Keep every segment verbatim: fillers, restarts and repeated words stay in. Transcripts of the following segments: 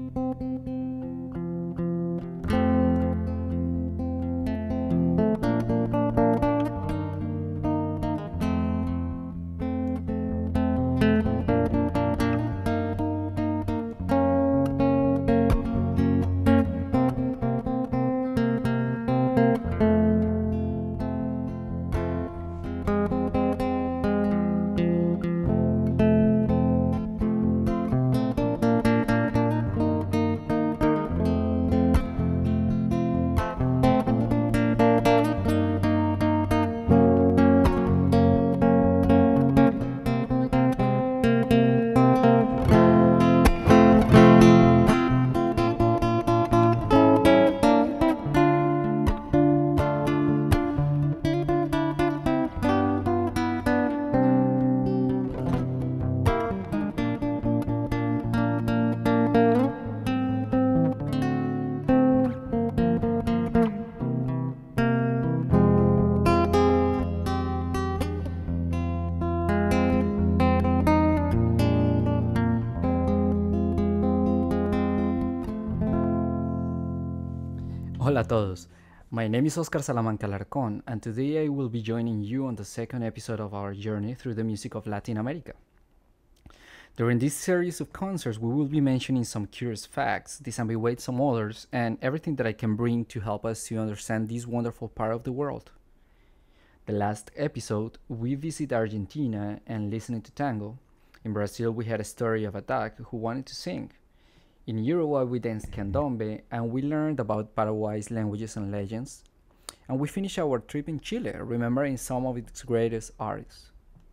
Hola a todos, my name is Óscar Salamanca Alarcón, and today I will be joining you on the second episode of our journey through the music of Latin America. During this series of concerts, we will be mentioning some curious facts, disambiguate some others, and everything that I can bring to help us to understand this wonderful part of the world. The last episode, we visit Argentina and listening to tango. In Brazil, we had a story of a duck who wanted to sing. In Uruguay, we danced candombe, and we learned about Paraguay's languages and legends. And we finished our trip in Chile, remembering some of its greatest artists.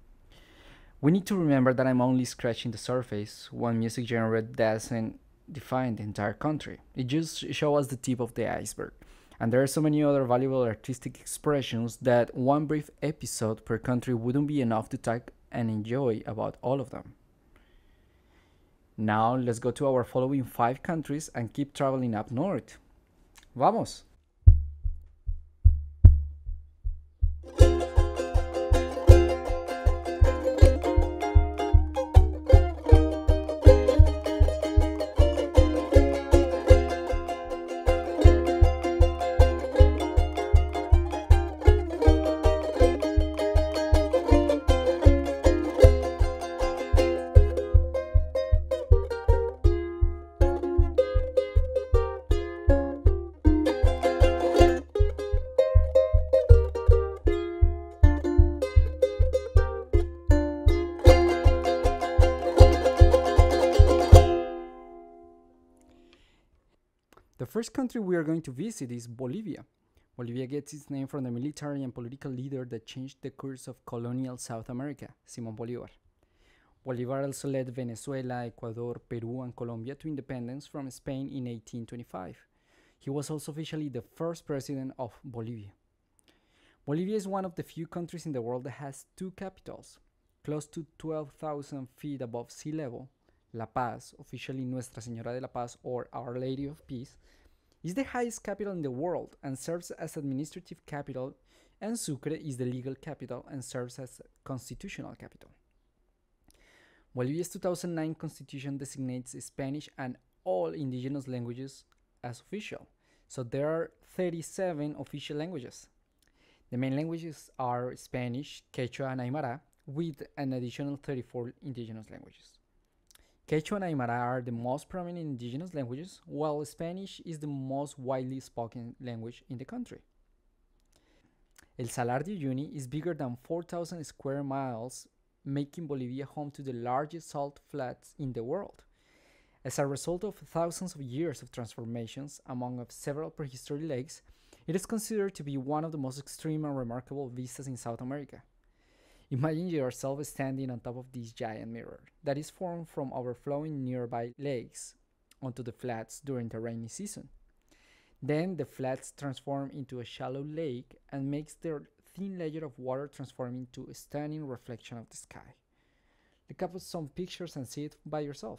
We need to remember that I'm only scratching the surface. One music genre doesn't define the entire country. It just shows us the tip of the iceberg. And there are so many other valuable artistic expressions that one brief episode per country wouldn't be enough to talk and enjoy about all of them. Now let's go to our following five countries and keep traveling up north. ¡Vamos! The first country we are going to visit is Bolivia. Bolivia gets its name from the military and political leader that changed the course of colonial South America, Simón Bolívar. Bolívar also led Venezuela, Ecuador, Peru, and Colombia to independence from Spain in eighteen twenty-five. He was also officially the first president of Bolivia. Bolivia is one of the few countries in the world that has two capitals. Close to twelve thousand feet above sea level, La Paz, officially Nuestra Señora de la Paz or Our Lady of Peace, is the highest capital in the world and serves as administrative capital, and Sucre is the legal capital and serves as constitutional capital. Bolivia's two thousand nine constitution designates Spanish and all indigenous languages as official, so there are thirty-seven official languages. The main languages are Spanish, Quechua, and Aymara, with an additional thirty-four indigenous languages. Quechua and Aymara are the most prominent indigenous languages, while Spanish is the most widely spoken language in the country. El Salar de Uyuni is bigger than four thousand square miles, making Bolivia home to the largest salt flats in the world. As a result of thousands of years of transformations among of several prehistoric lakes, it is considered to be one of the most extreme and remarkable vistas in South America. Imagine yourself standing on top of this giant mirror that is formed from overflowing nearby lakes onto the flats during the rainy season. Then the flats transform into a shallow lake and makes their thin layer of water transform into a stunning reflection of the sky. Look up some pictures and see it by yourself.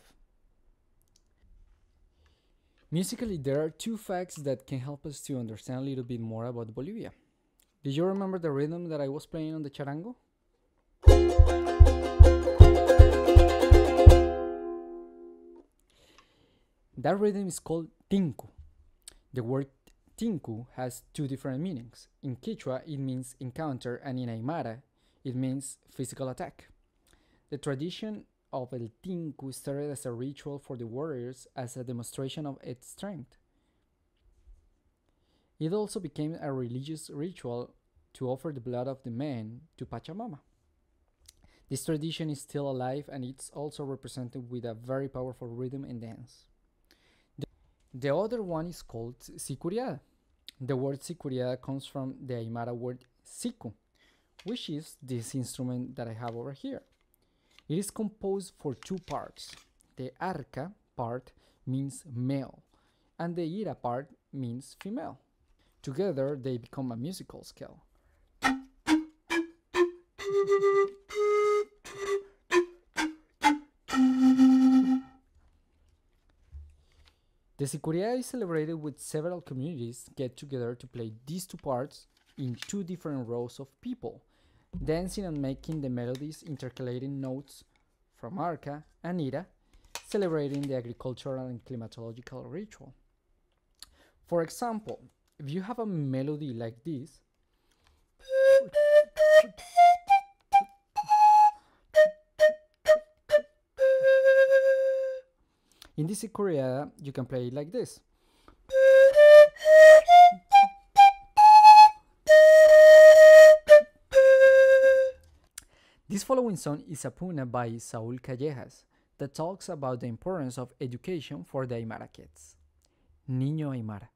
Musically, there are two facts that can help us to understand a little bit more about Bolivia. Do you remember the rhythm that I was playing on the charango? That rhythm is called tinku. The word tinku has two different meanings. In Quechua, it means encounter, and in Aymara, it means physical attack. The tradition of el tinku started as a ritual for the warriors as a demonstration of its strength. It also became a religious ritual to offer the blood of the men to Pachamama. This tradition is still alive, and it's also represented with a very powerful rhythm and dance. The, the other one is called sicuriada. The word sicuriada comes from the Aymara word siku, which is this instrument that I have over here. It is composed for two parts. The arca part means male, and the ira part means female. Together, they become a musical scale. The sicuriada is celebrated with several communities get together to play these two parts in two different rows of people, dancing and making the melodies, intercalating notes from arca and ira, celebrating the agricultural and climatological ritual. For example, if you have a melody like this, in this sicuriada, you can play it like this. This following song is a Phuna by Saúl Callejas that talks about the importance of education for the Aymara kids. Niño Aymara.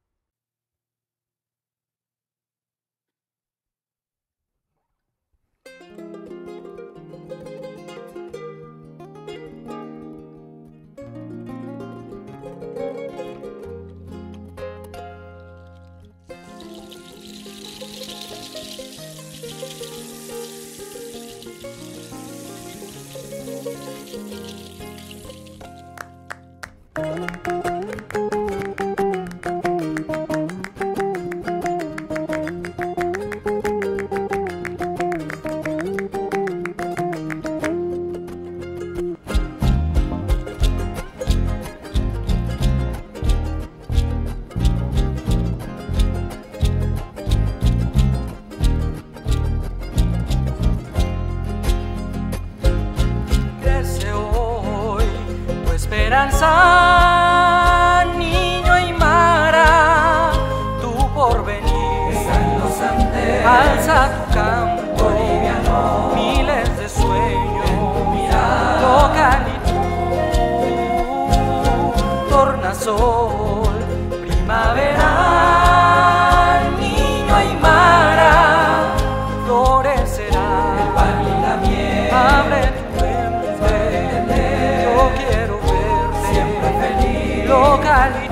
Esperanza, niño Aymara, tu porvenir está en los Andes, alza tu canto boliviano, miles de sueños en tu mirada, localitud, tornasol, primaveral, niño Aymara, florecerá el pan y la miel, abre tu mente, yo quiero siempre feliz, localitud.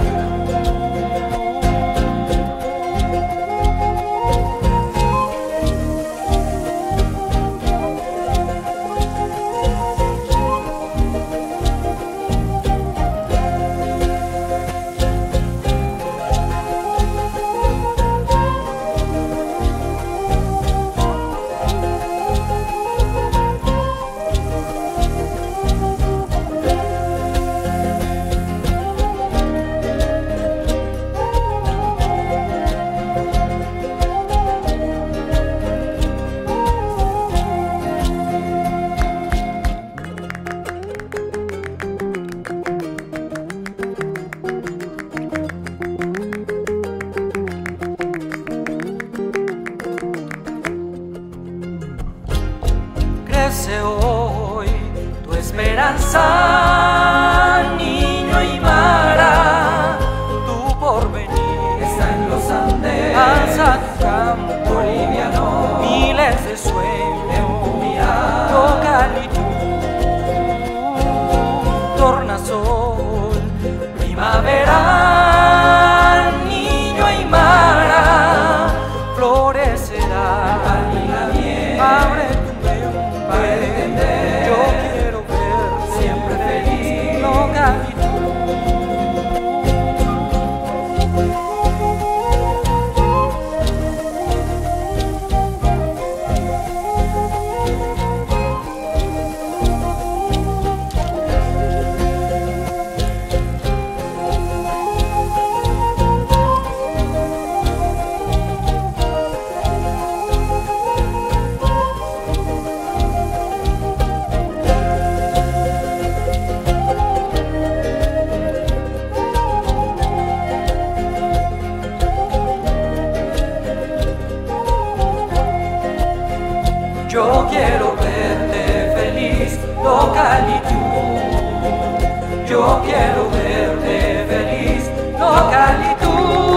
Crece hoy tu esperanza, niño Aymara, tu porvenir está en los Andes, alza tu campo boliviano, miles de sueños en tu mirada, localitud, tornasol, primaveral, niño Aymara, florecerá, abre tu mente, yo quiero ver siempre feliz, yo quiero verte feliz, localitud.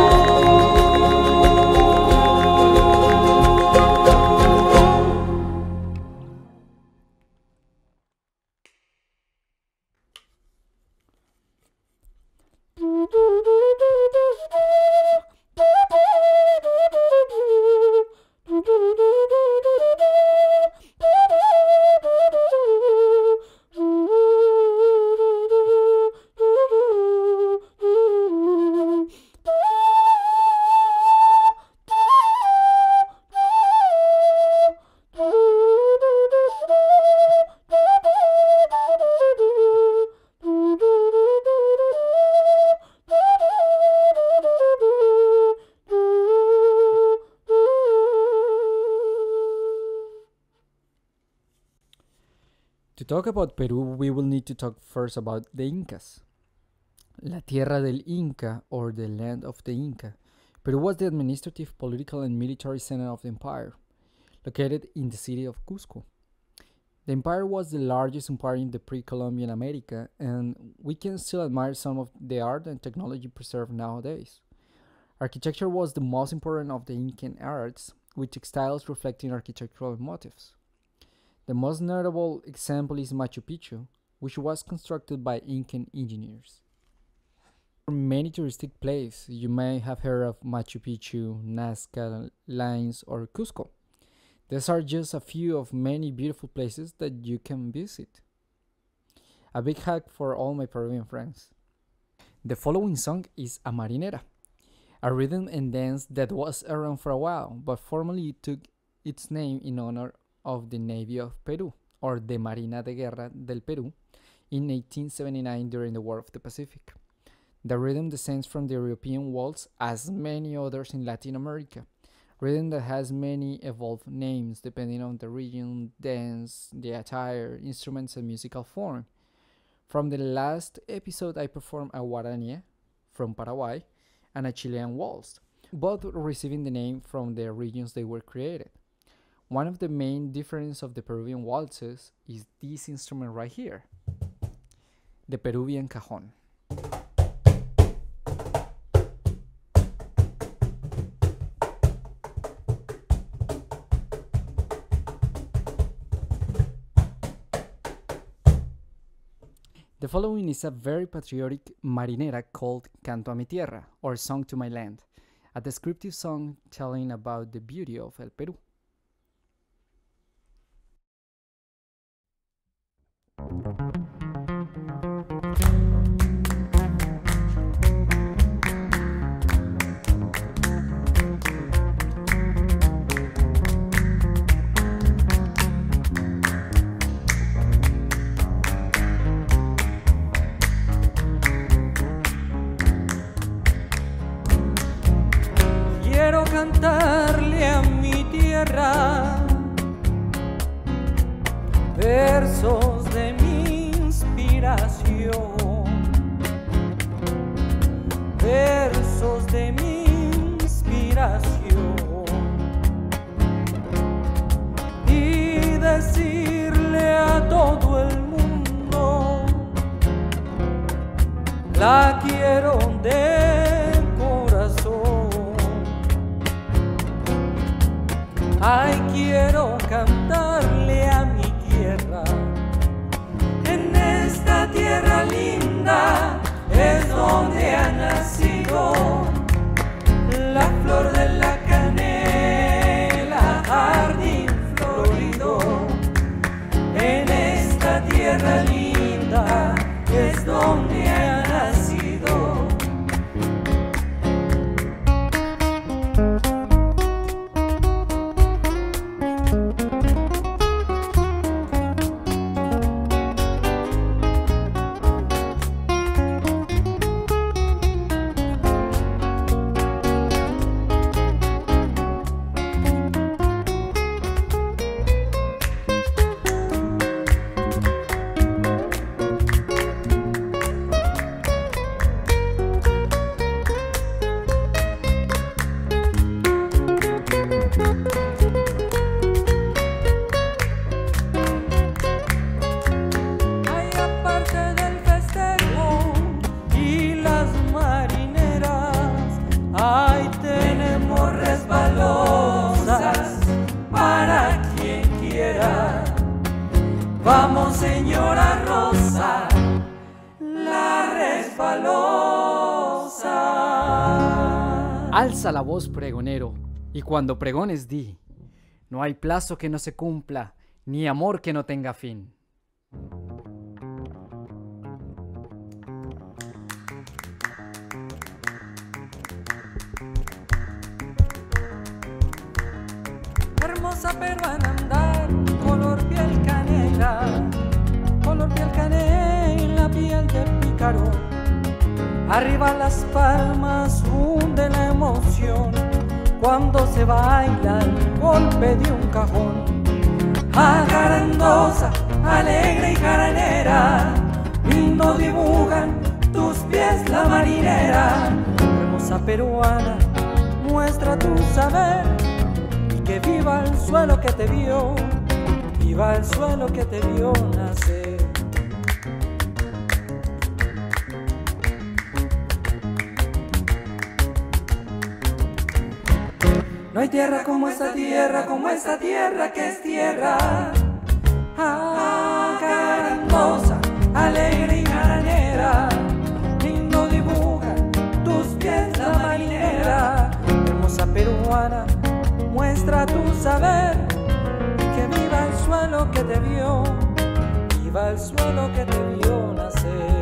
To talk about Peru, we will need to talk first about the Incas. La Tierra del Inca, or the land of the Inca. Peru was the administrative, political, and military center of the empire, located in the city of Cusco. The empire was the largest empire in the pre-Columbian America, and we can still admire some of the art and technology preserved nowadays. Architecture was the most important of the Incan arts, with textiles reflecting architectural motifs. The most notable example is Machu Picchu, which was constructed by Incan engineers. For many touristic places, you may have heard of Machu Picchu, Nazca Lines, or Cusco. These are just a few of many beautiful places that you can visit. A big hug for all my Peruvian friends. The following song is a Marinera, a rhythm and dance that was around for a while, but formally took its name in honor of the Navy of Peru, or the Marina de Guerra del Perú, in eighteen seventy-nine during the War of the Pacific. The rhythm descends from the European waltz, as many others in Latin America, rhythm that has many evolved names depending on the region, dance, the attire, instruments, and musical form. From the last episode, I performed a guarania from Paraguay and a Chilean waltz, both receiving the name from the regions they were created. One of the main differences of the Peruvian waltzes is this instrument right here, the Peruvian cajon. The following is a very patriotic marinera called Canto a mi Tierra, or Song to My Land, a descriptive song telling about the beauty of El Perú. Quiero cantarle a mi tierra versos de mi inspiración, versos de mi inspiración, y decirle a todo el mundo, la quiero de corazón. Ay, quiero cantarle a mi tierra. En esta tierra linda es donde ha nacido la flor de la canela, jardín florido. En esta tierra linda es donde ha nacido. señora Rosa, la resbalosa. Alza la voz, pregonero, y cuando pregones di, no hay plazo que no se cumpla, ni amor que no tenga fin. Hermosa peruana andar, color piel canela, color piel canela, piel de pícaro. Arriba las palmas hunde la emoción cuando se baila el golpe de un cajón. Acarandosa, alegre y jaranera, lindo dibujan tus pies la marinera. Hermosa peruana, muestra tu saber. Que viva el suelo que te vio, viva el suelo que te vio nacer. No hay tierra como esta tierra, como esta tierra que es tierra. Acarandosa, alegre y jaranera, lindo dibuja tus pies la marinera. Hermosa peruana, muestra tu saber, que viva el suelo que te vio, viva el suelo que te vio nacer.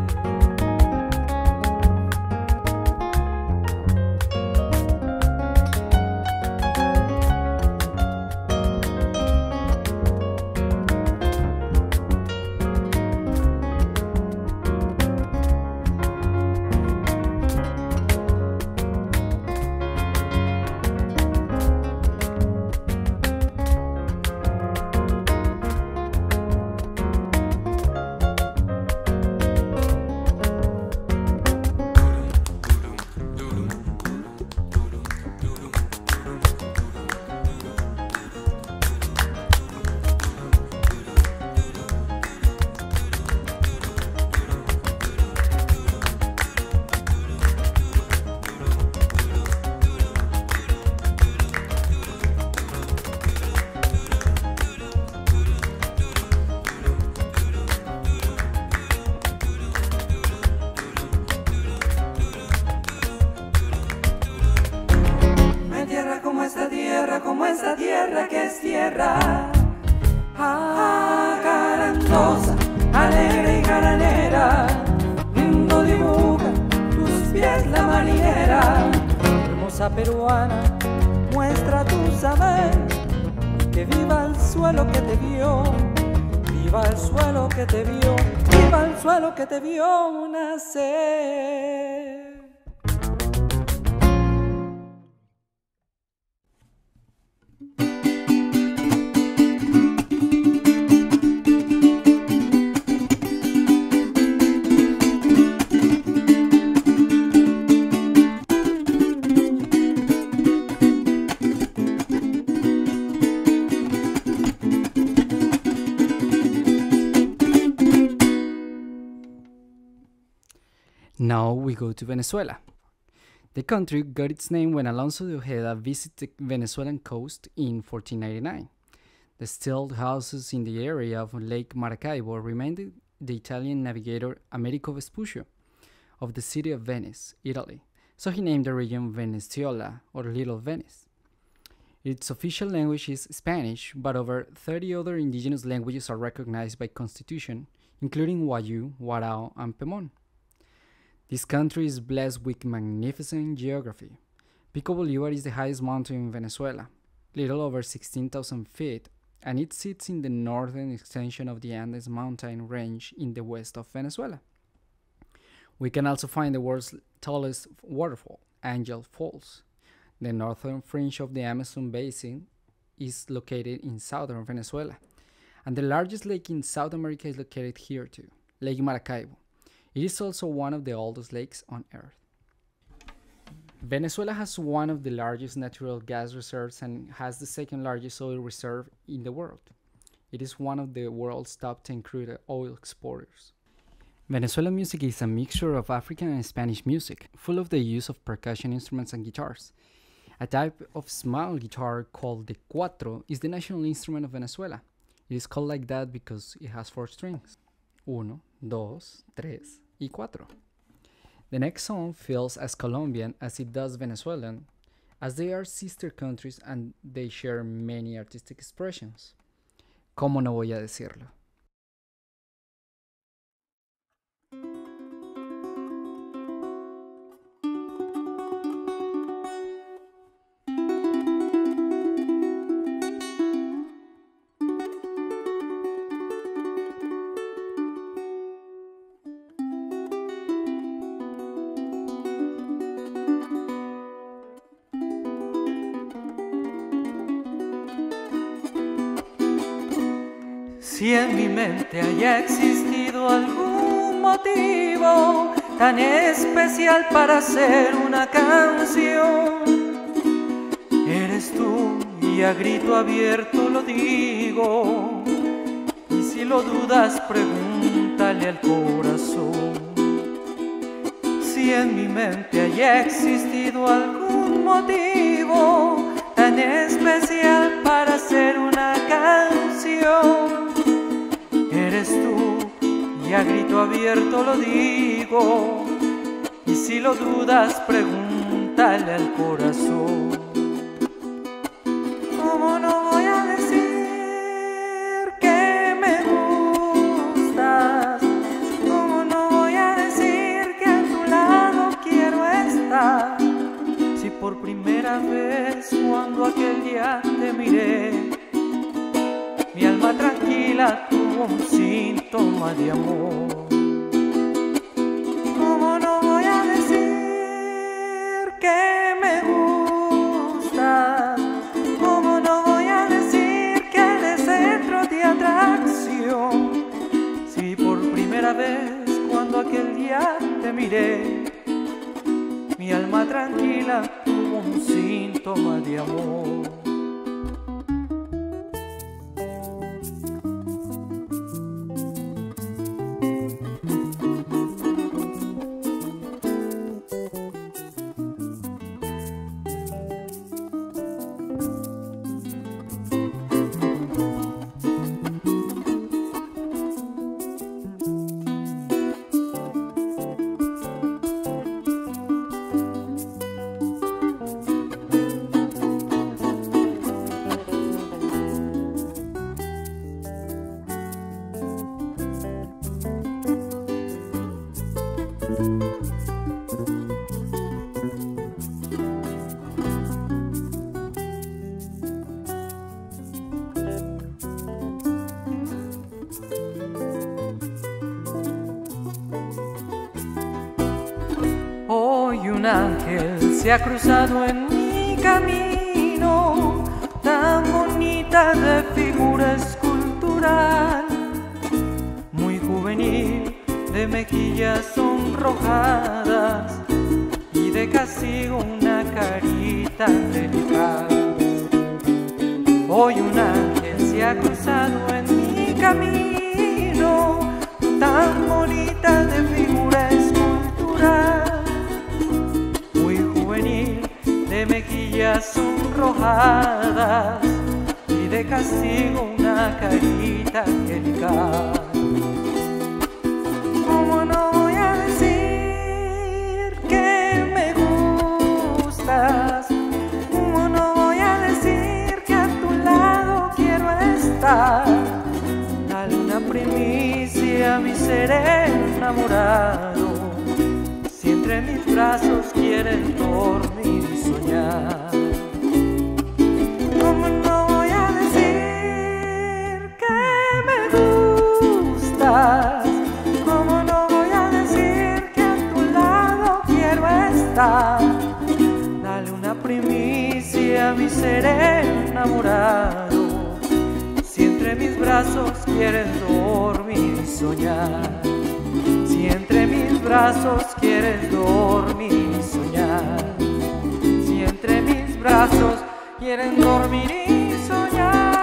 Como esta tierra que es tierra, acarandosa, alegre y jaranera, lindo dibuja tus pies la marinera. Hermosa peruana, muestra tu saber, que viva el suelo que te vio, viva el suelo que te vio, viva el suelo que te vio nacer. Now we go to Venezuela. The country got its name when Alonso de Ojeda visited the Venezuelan coast in fourteen ninety-nine. The still houses in the area of Lake Maracaibo reminded the Italian navigator Americo Vespuccio of the city of Venice, Italy, so he named the region Venezuela, or Little Venice. Its official language is Spanish, but over thirty other indigenous languages are recognized by constitution, including Wayu, Warao, and Pemon. This country is blessed with magnificent geography. Pico Bolívar is the highest mountain in Venezuela, little over sixteen thousand feet, and it sits in the northern extension of the Andes mountain range in the west of Venezuela. We can also find the world's tallest waterfall, Angel Falls. The northern fringe of the Amazon basin is located in southern Venezuela, and the largest lake in South America is located here too, Lake Maracaibo. It is also one of the oldest lakes on Earth. Venezuela has one of the largest natural gas reserves and has the second largest oil reserve in the world. It is one of the world's top ten crude oil exporters. Venezuelan music is a mixture of African and Spanish music, full of the use of percussion instruments and guitars. A type of small guitar called the cuatro is the national instrument of Venezuela. It is called like that because it has four strings. Uno, dos, tres, y cuatro. The next song feels as Colombian as it does Venezuelan, as they are sister countries and they share many artistic expressions. ¿Cómo no voy a decirlo? Si en mi mente haya existido algún motivo tan especial para hacer una canción, eres tú y a grito abierto lo digo. Y si lo dudas, pregúntale al corazón. Si en mi mente haya existido algún motivo tan especial para hacer una canción, eres tú y a grito abierto lo digo. Y si lo dudas, pregúntale al corazón. ¿Cómo no voy a decir que me gustas? ¿Cómo no voy a decir que a tu lado quiero estar? Si por primera vez cuando aquel día te miré, mi alma tranquila tuvo un síntoma de amor. ¿Cómo no voy a decir que me gustas? ¿Cómo no voy a decir que eres centro de atracción? Si por primera vez cuando aquel día te miré, mi alma tranquila tuvo un síntoma de amor. Un ángel se ha cruzado en mi camino, tan bonita de figura escultural, muy juvenil, de mejillas sonrojadas y de castigo una carita angelical. Hoy un ángel se ha cruzado en mi camino, tan bonita de figura escultural, de mejillas sonrojadas y de castigo una carita angelical. ¿Cómo no voy a decir que me gustas? ¿Cómo no voy a decir que a tu lado quiero estar? Dale una primicia a mi ser enamorado, si entre mis brazos quieres dormir y soñar. ¿Cómo no voy a decir que me gustas? ¿Cómo no voy a decir que a tu lado quiero estar? Dale una primicia a mi ser enamorado, si entre mis brazos quieres dormir y soñar. Si entre mis brazos quieres dormir y soñar, si entre mis brazos quieren dormir y soñar.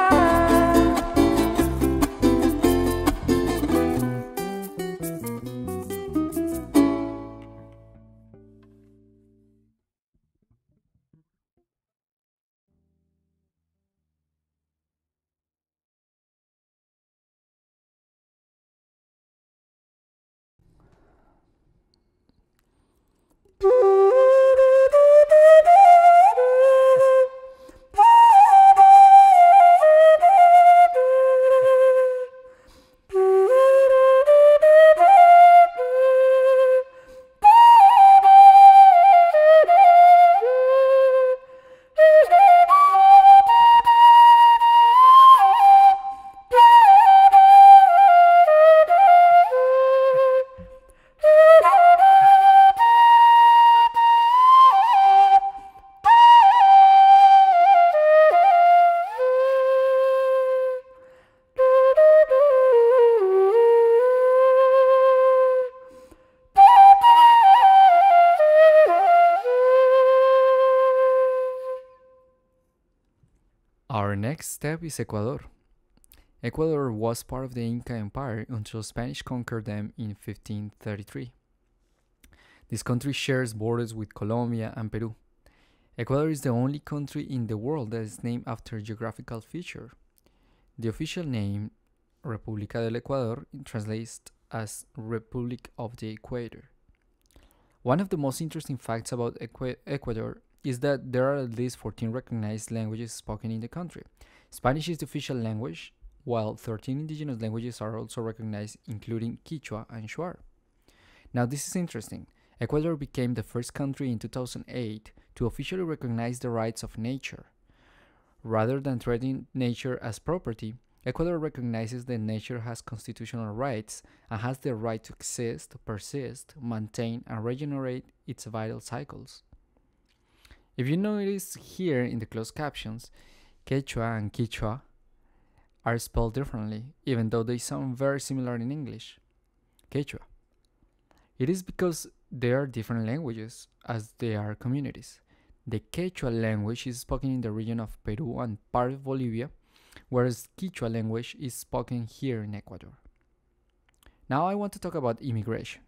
next step is Ecuador. Ecuador was part of the Inca Empire until Spanish conquered them in fifteen thirty-three. This country shares borders with Colombia and Peru. Ecuador is the only country in the world that is named after a geographical feature. The official name, República del Ecuador, translates as Republic of the Equator. One of the most interesting facts about Equ- Ecuador is that there are at least fourteen recognized languages spoken in the country. Spanish is the official language, while thirteen indigenous languages are also recognized, including Quechua and Shuar. Now this is interesting. Ecuador became the first country in two thousand eight to officially recognize the rights of nature. Rather than treating nature as property, Ecuador recognizes that nature has constitutional rights and has the right to exist, persist, maintain, and regenerate its vital cycles. If you notice here in the closed captions, Quechua and Quechua are spelled differently, even though they sound very similar in English. Quechua. It is because they are different languages, as they are communities. The Quechua language is spoken in the region of Peru and part of Bolivia, whereas Quechua language is spoken here in Ecuador. Now I want to talk about immigration.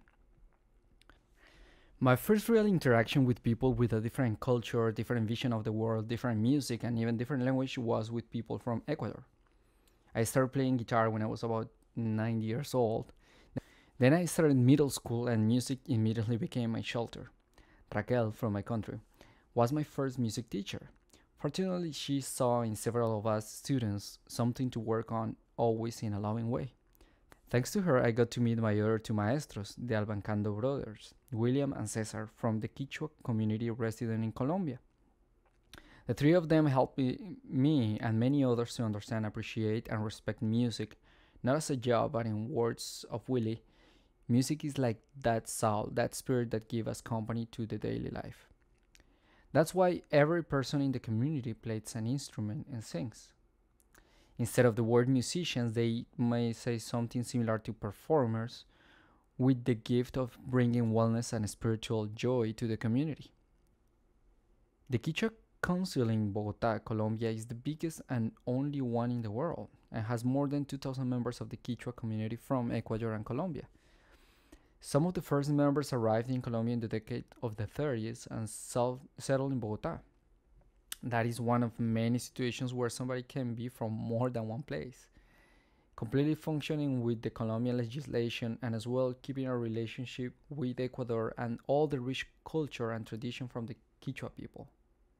My first real interaction with people with a different culture, different vision of the world, different music, and even different language was with people from Ecuador. I started playing guitar when I was about nine years old. Then I started middle school and music immediately became my shelter. Raquel, from my country, was my first music teacher. Fortunately, she saw in several of us students something to work on, always in a loving way. Thanks to her, I got to meet my other two maestros, the Albancando brothers, William and Cesar, from the Quechua community resident in Colombia. The three of them helped me, me and many others to understand, appreciate, and respect music, not as a job, but in words of Willie, music is like that soul, that spirit that gives us company to the daily life. That's why every person in the community plays an instrument and sings. Instead of the word musicians, they may say something similar to performers, with the gift of bringing wellness and spiritual joy to the community. The Quechua Council in Bogotá, Colombia is the biggest and only one in the world, and has more than two thousand members of the Quechua community from Ecuador and Colombia. Some of the first members arrived in Colombia in the decade of the thirties and settled in Bogotá. That is one of many situations where somebody can be from more than one place, completely functioning with the Colombian legislation and as well keeping a relationship with Ecuador and all the rich culture and tradition from the Quechua people.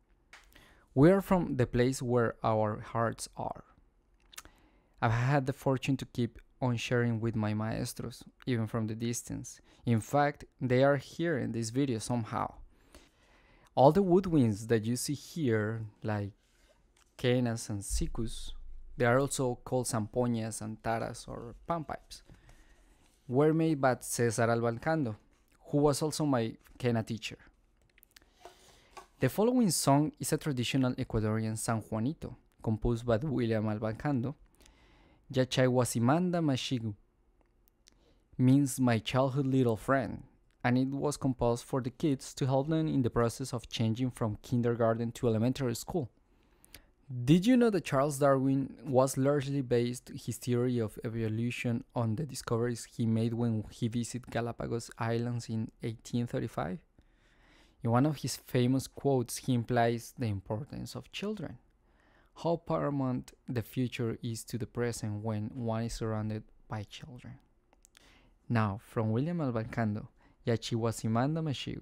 We are from the place where our hearts are. I've had the fortune to keep on sharing with my maestros, even from the distance. In fact, they are here in this video somehow. All the woodwinds that you see here, like quenas and sikus, they are also called zampoñas and taras or panpipes, were made by Cesar Albancando, who was also my quena teacher. The following song is a traditional Ecuadorian Sanjuanito, composed by William Albancando. Yachaiwasimanda Mashiku means my childhood little friend, and it was composed for the kids to help them in the process of changing from kindergarten to elementary school. Did you know that Charles Darwin was largely based his theory of evolution on the discoveries he made when he visited Galapagos Islands in eighteen thirty-five? In one of his famous quotes, he implies the importance of children. How paramount the future is to the present when one is surrounded by children. Now, from William Albancando, Yachaiwasimanda Mashiku.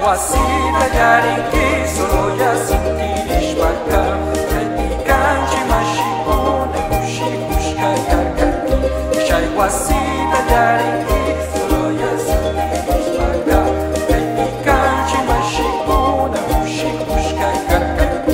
Yachaiwasimanda yarinki solo yasintirishpaka Kaypikanchi Mashiku nekushipushka karkanki Yachaiwasimanda yarinki solo yasintirishpaka Kaypikanchi Mashiku nekushipushka karkanki.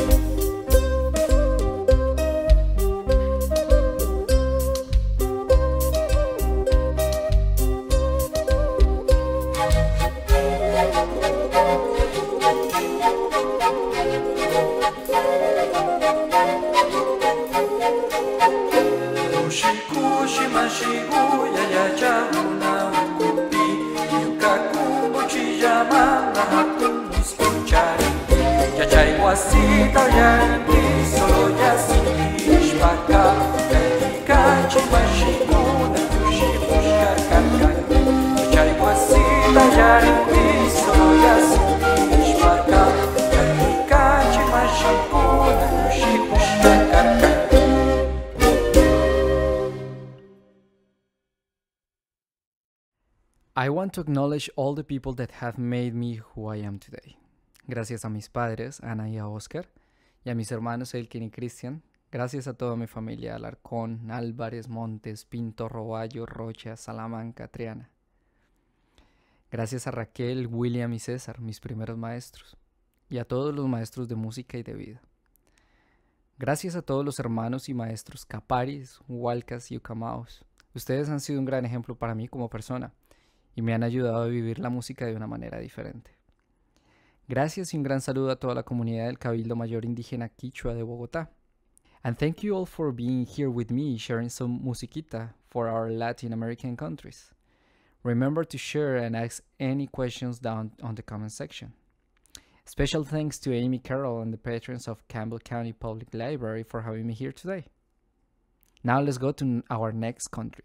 Yachaiwasimanda yarinki solo yasintirishpaka Kaypikanchi Mashiku nekushipushka karkanki Yachaiwasimanda yarinki solo yasintirishpaka Kaypikanchi Mashiku nekushipushka karkanki. I want to acknowledge all the people that have made me who I am today. Gracias a mis padres, Ana y a Óscar, y a mis hermanos Elkin y Cristian. Gracias a toda mi familia, Alarcón, Álvarez, Montes, Pinto, Roballo, Rocha, Salamanca, Triana. Gracias a Raquel, William y César, mis primeros maestros, y a todos los maestros de música y de vida. Gracias a todos los hermanos y maestros Caparis, Hualcas y Ucamaos. Ustedes han sido un gran ejemplo para mí como persona, y me han ayudado a vivir la música de una manera diferente. Gracias y un gran saludo a toda la comunidad del Cabildo Mayor Indígena Quichua de Bogotá. And thank you all for being here with me sharing some musiquita for our Latin American countries. Remember to share and ask any questions down on the comment section. Special thanks to Amy Carroll and the patrons of Campbell County Public Library for having me here today. Now let's go to our next country.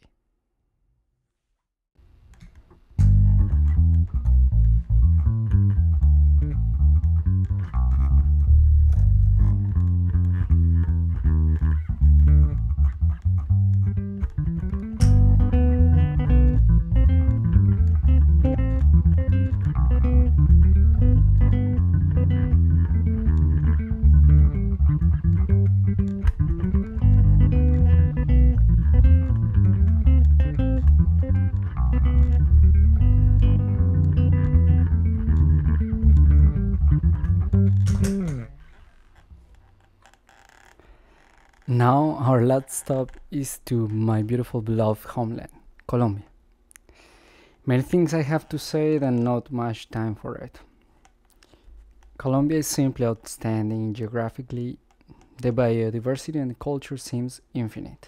Now our last stop is to my beautiful beloved homeland, Colombia. Many things I have to say and not much time for it. Colombia is simply outstanding geographically. The biodiversity and the culture seems infinite.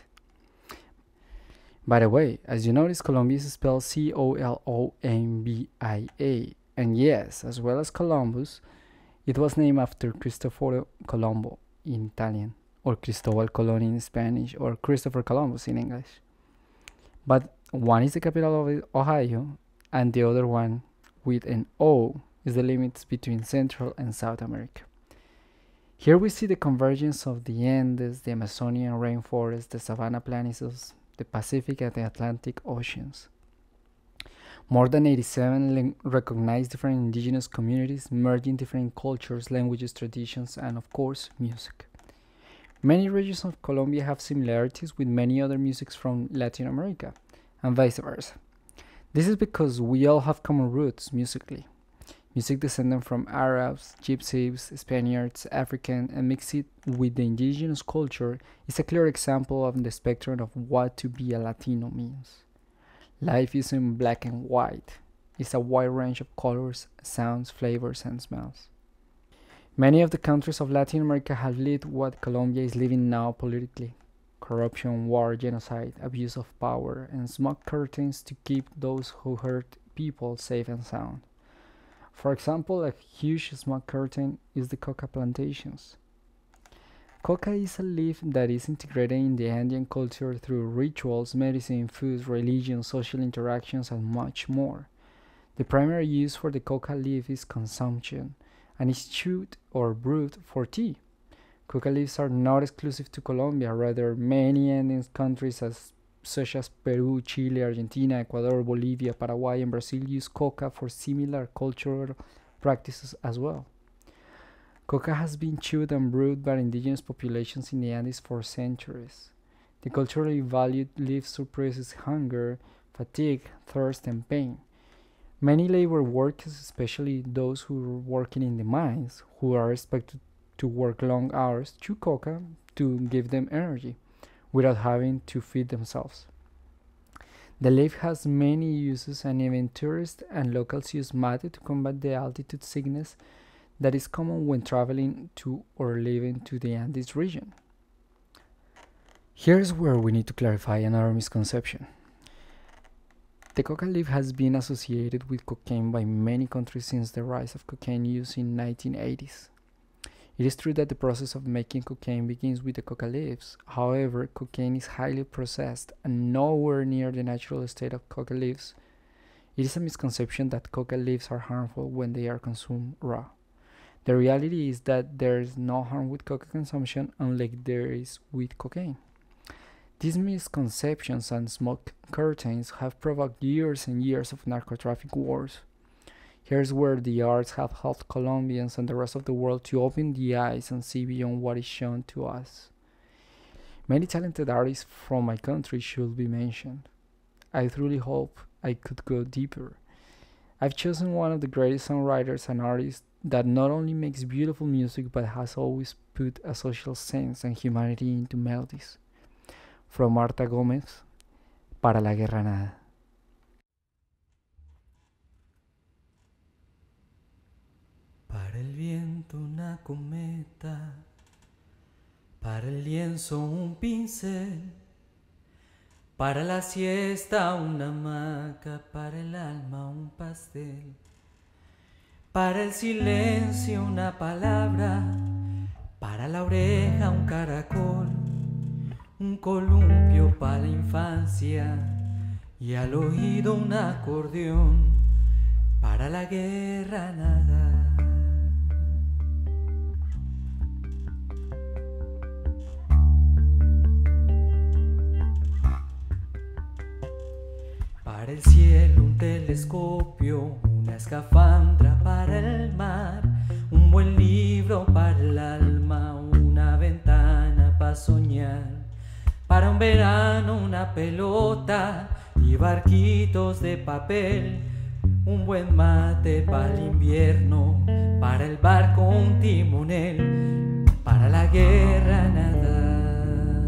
By the way, as you notice, Colombia is spelled C O L O M B I A, and yes, as well as Columbus, it was named after Cristoforo Colombo in Italian, or Cristobal Colón in Spanish, or Christopher Columbus in English. But one is the capital of Ohio, and the other one, with an O, is the limits between Central and South America. Here we see the convergence of the Andes, the Amazonian rainforest, the savanna planicies, the Pacific and the Atlantic Oceans. More than eighty-seven recognized different indigenous communities, merging different cultures, languages, traditions, and of course, music. Many regions of Colombia have similarities with many other musics from Latin America, and vice versa. This is because we all have common roots musically. Music descended from Arabs, Gypsies, Spaniards, African, and mixed it with the indigenous culture is a clear example of the spectrum of what to be a Latino means. Life isn't black and white. It's a wide range of colors, sounds, flavors, and smells. Many of the countries of Latin America have lived what Colombia is living now politically. Corruption, war, genocide, abuse of power, and smoke curtains to keep those who hurt people safe and sound. For example, a huge smoke curtain is the coca plantations. Coca is a leaf that is integrated in the Andean culture through rituals, medicine, food, religion, social interactions, and much more. The primary use for the coca leaf is consumption, and is chewed or brewed for tea. Coca leaves are not exclusive to Colombia, rather many Andean countries as, such as Peru, Chile, Argentina, Ecuador, Bolivia, Paraguay, and Brazil use coca for similar cultural practices as well. Coca has been chewed and brewed by indigenous populations in the Andes for centuries. The culturally valued leaf suppresses hunger, fatigue, thirst, and pain. Many labor workers, especially those who are working in the mines, who are expected to work long hours, chew coca to give them energy, without having to feed themselves. The leaf has many uses, and even tourists and locals use mate to combat the altitude sickness that is common when traveling to or living to the Andes region. Here's where we need to clarify another misconception. The coca leaf has been associated with cocaine by many countries since the rise of cocaine use in the nineteen eighties. It is true that the process of making cocaine begins with the coca leaves. However, cocaine is highly processed and nowhere near the natural state of coca leaves. It is a misconception that coca leaves are harmful when they are consumed raw. The reality is that there is no harm with coca consumption unlike there is with cocaine. These misconceptions and smoke curtains have provoked years and years of narco-traffic wars. Here's where the arts have helped Colombians and the rest of the world to open the eyes and see beyond what is shown to us. Many talented artists from my country should be mentioned. I truly hope I could go deeper. I've chosen one of the greatest songwriters and artists that not only makes beautiful music but has always put a social sense and humanity into melodies. From Marta Gómez, Para la Guerra Nada. Para el viento una cometa, para el lienzo un pincel, para la siesta una hamaca, para el alma un pastel, para el silencio una palabra, para la oreja un caracol, un columpio para la infancia y al oído un acordeón, para la guerra nada. Para el cielo un telescopio, una escafandra para el mar, un buen libro para el alma, una ventana para soñar, para un verano una pelota y barquitos de papel, un buen mate para el invierno, para el barco un timonel, para la guerra nada,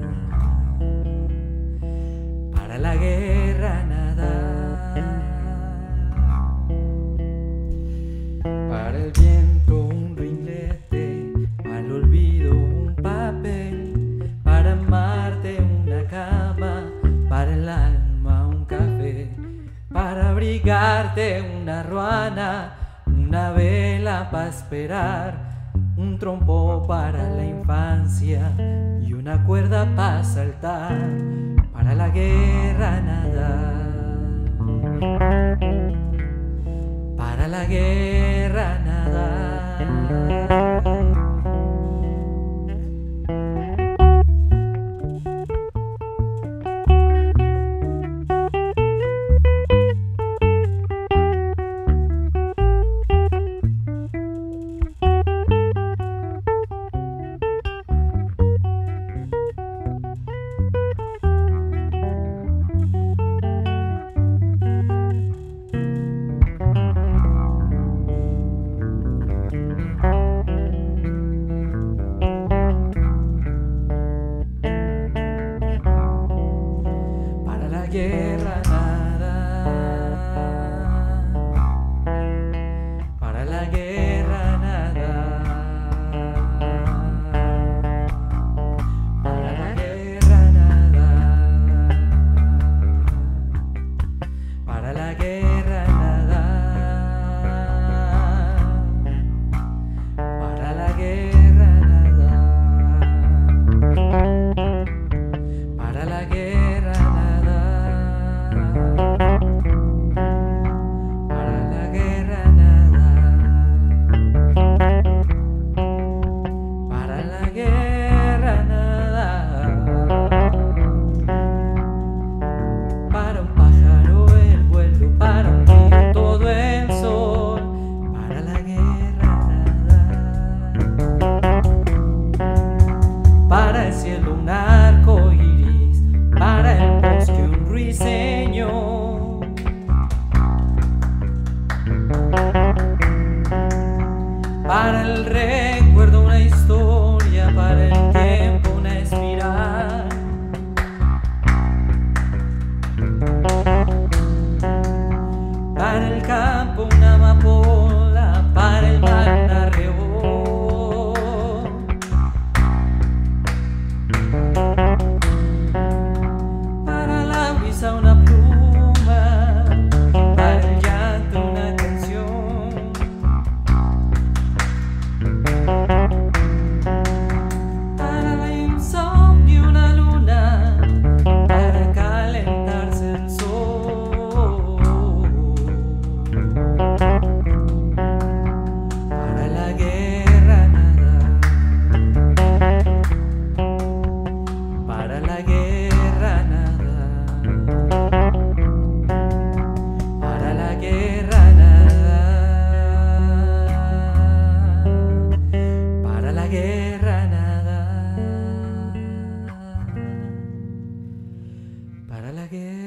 para la guerra nada. Para el viento un ringlete, para el olvido un papel, para amarte una cama, para el alma un café, para abrigarte una ruana, una vela para esperar, un trompo para la infancia y una cuerda para saltar, para la guerra nada, para la guerra nada. Para guerra.